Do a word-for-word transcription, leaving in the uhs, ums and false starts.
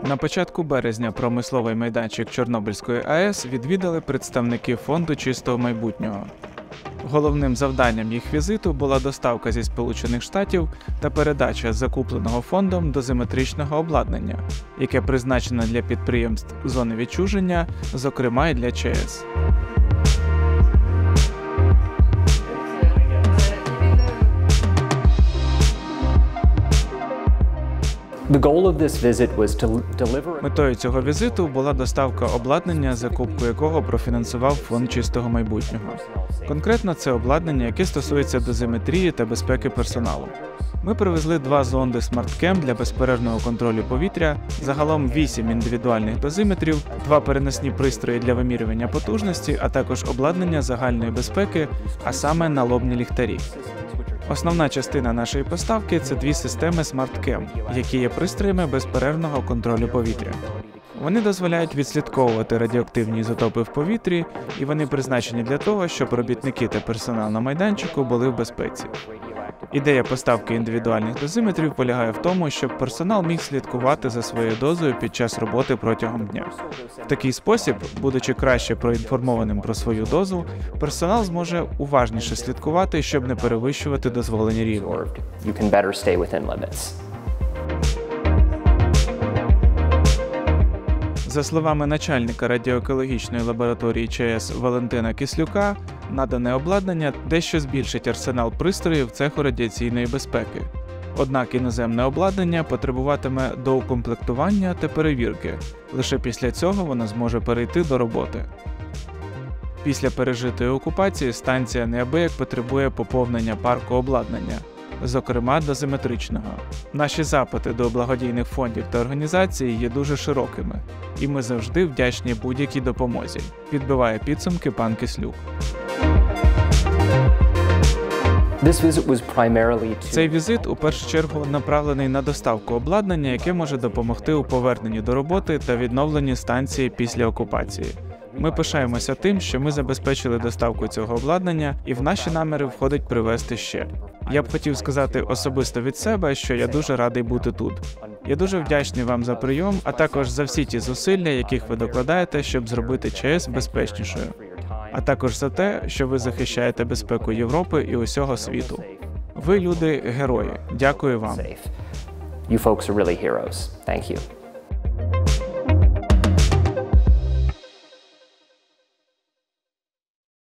На початку березня промисловий майданчик Чорнобильської АЕС відвідали представники Фонду чистого майбутнього. Головним завданням їх візиту була доставка зі Сполучених Штатів та передача закупленого фондом дозиметричного обладнання, яке призначено для підприємств зони відчуження, зокрема й для ЧАЕС. Метою цього візиту була доставка обладнання, закупку якого профінансував Фонд чистого майбутнього. Конкретно це обладнання, яке стосується дозиметрії та безпеки персоналу. Ми привезли два зонди SmartCam для безперервного контролю повітря, загалом вісім індивідуальних дозиметрів, два переносні пристрої для вимірювання потужності, а також обладнання загальної безпеки, а саме налобні ліхтарі. Основна частина нашої поставки – це дві системи SmartCam, які є пристроями безперервного контролю повітря. Вони дозволяють відслідковувати радіоактивні ізотопи в повітрі, і вони призначені для того, щоб робітники та персонал на майданчику були в безпеці. Ідея поставки індивідуальних дозиметрів полягає в тому, щоб персонал міг слідкувати за своєю дозою під час роботи протягом дня. В такий спосіб, будучи краще проінформованим про свою дозу, персонал зможе уважніше слідкувати, щоб не перевищувати дозволені рівні. За словами начальника радіоекологічної лабораторії ЧАЕС Валентина Кислюка, надане обладнання дещо збільшить арсенал пристроїв цеху радіаційної безпеки. Однак іноземне обладнання потребуватиме доукомплектування та перевірки. Лише після цього воно зможе перейти до роботи. Після пережитої окупації станція неабияк потребує поповнення парку обладнання, зокрема дозиметричного. Наші запити до благодійних фондів та організацій є дуже широкими, і ми завжди вдячні будь-якій допомозі, підбиває підсумки пан Кислюк. Цей візит у першу чергу направлений на доставку обладнання, яке може допомогти у поверненні до роботи та відновленні станції після окупації. Ми пишаємося тим, що ми забезпечили доставку цього обладнання, і в наші наміри входить привезти ще. Я б хотів сказати особисто від себе, що я дуже радий бути тут. Я дуже вдячний вам за прийом, а також за всі ті зусилля, яких ви докладаєте, щоб зробити ЧАЕС безпечнішою. А також за те, що ви захищаєте безпеку Європи і усього світу. Ви, люди, герої. Дякую вам. You folks are really heroes. Thank you.